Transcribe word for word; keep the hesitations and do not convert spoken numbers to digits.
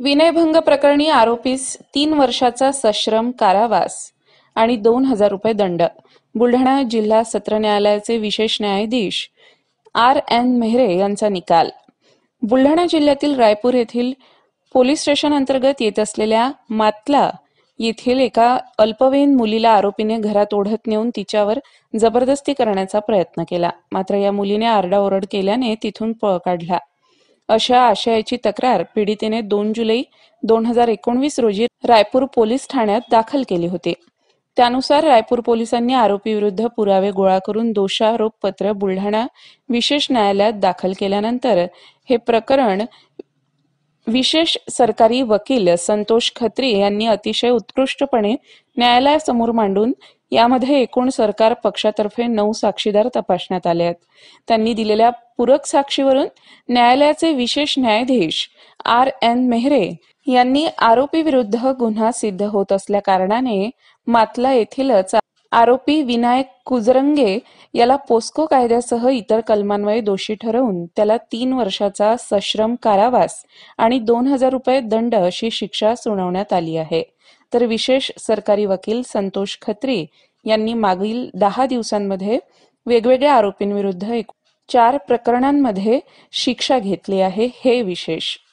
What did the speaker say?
विनयभंग प्रकरणी आरोपीस तीन वर्षाचा सश्रम कारावास आणि दोन हजार रुपये दंड. बुलढाणा जिल्हा सत्र न्यायालयाचे विशेष न्यायाधीश आर एन मेहरे यांचा निकाल. बुलढाणा जिल्ह्यातील रायपूर येथील पोलीस स्टेशन अंतर्गत येत असलेल्या मातला येथील एका अल्पवयीन मुलीला आरोपीने घरात ओढत नेऊन तिच्यावर जबरदस्ती करण्याचा प्रयत्न केला. मात्र या मुलीने आरडाओरड केल्याने तिथून पळ काढला. अशा आशयाची तक्रार पीडितेने दोन जुलै दोन हजार एकोणवीस रोजी रायपूर पोलीस ठाण्यात दाखल केली होती. त्यानुसार रायपूर पोलिसांनी आरोपीविरुद्ध पुरावे गोळा करून दोषारोप पत्र बुलढाणा विशेष न्यायालयात दाखल केल्यानंतर हे प्रकरण विशेष सरकारी वकील संतोष खत्री यांनी अतिशय उत्कृष्टपणे न्यायालयासमोर मांडून यामध्ये एकूण सरकार पक्षातर्फे नऊ साक्षीदार तपासण्यात आले आहेत. त्यांनी दिलेल्या पूरक साक्षीवरून न्यायालयाचे विशेष न्यायाधीश आर एन मेहरे यांनी आरोपी विरुद्ध गुन्हा सिद्ध होत असल्या कारणाने मातला येथीलच आरोपी विनायक कुजरंगे याला पोस्को कायद्यासह इतर कलमान्वये दोषी ठरवून त्याला तीन वर्षाचा सश्रम कारावास आणि दोन हजार रुपये दंड अशी शिक्षा सुनावण्यात आली आहे. तर विशेष सरकारी वकील संतोष खत्री यांनी मागील दहा दिवसांमध्ये वेगवेगळ्या आरोपींविरुद्ध चार प्रकरणांमध्ये शिक्षा घेतली आहे. हे विशेष